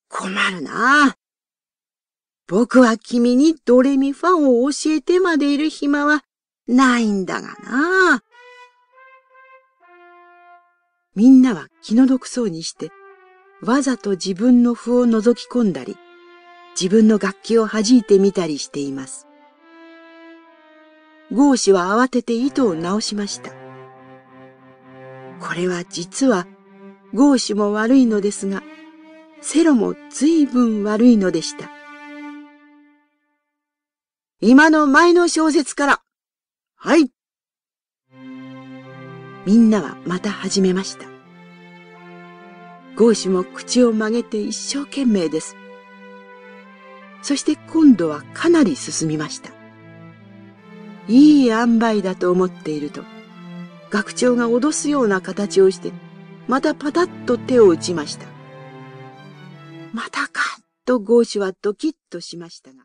困るな。僕は君にドレミファを教えてまでいる暇はないんだがな。みんなは気の毒そうにして、わざと自分の譜を覗き込んだり、自分の楽器を弾いてみたりしています。ゴーシュは慌てて糸を直しました。これは実はゴーシュも悪いのですが、セロも随分悪いのでした。今の前の小節から。はい。みんなはまた始めました。ゴーシュも口を曲げて一生懸命です。そして今度はかなり進みました。いい塩梅だと思っていると、学長が脅すような形をして、またパタッと手を打ちました。またかとゴーシュはドキッとしましたが、